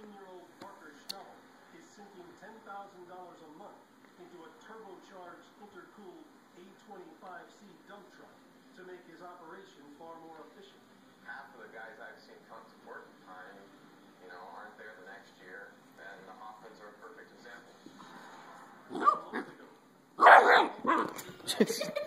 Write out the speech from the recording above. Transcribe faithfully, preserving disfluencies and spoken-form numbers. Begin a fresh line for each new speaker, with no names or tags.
fifteen-year-old Parker Schnabel is sinking ten thousand dollars a month into a turbocharged, intercooled A twenty-five C dump truck to make his operation far more efficient.
Half of the guys I've seen come to work time, you know, aren't there the next year, and the Hoffmans are a perfect example.
A month ago,